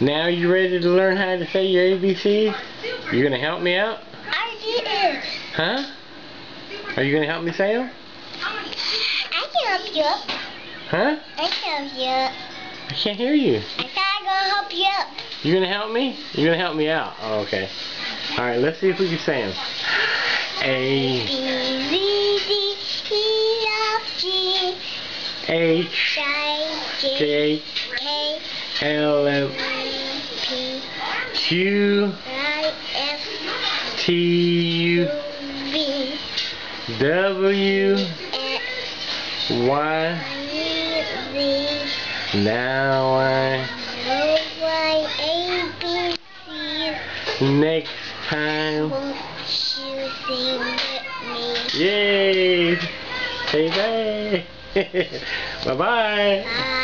Now you ready to learn how to say your ABC? You gonna help me out? I did. Huh? Are you gonna help me say them? I can help you up. Huh? I can help you up. I can't hear you. I said I'm gonna help you up. You gonna help me? You're gonna help me out. Oh, okay. Alright, let's see if we can say them. A B, Z, D, E, F, G, H I, J, J K, L M P, Q I, F, T U V, W X, Y. Z, Now I. O, Y, A, B, C. Next time. Won't you sing with me? Yay! Say bye. Bye bye. Bye.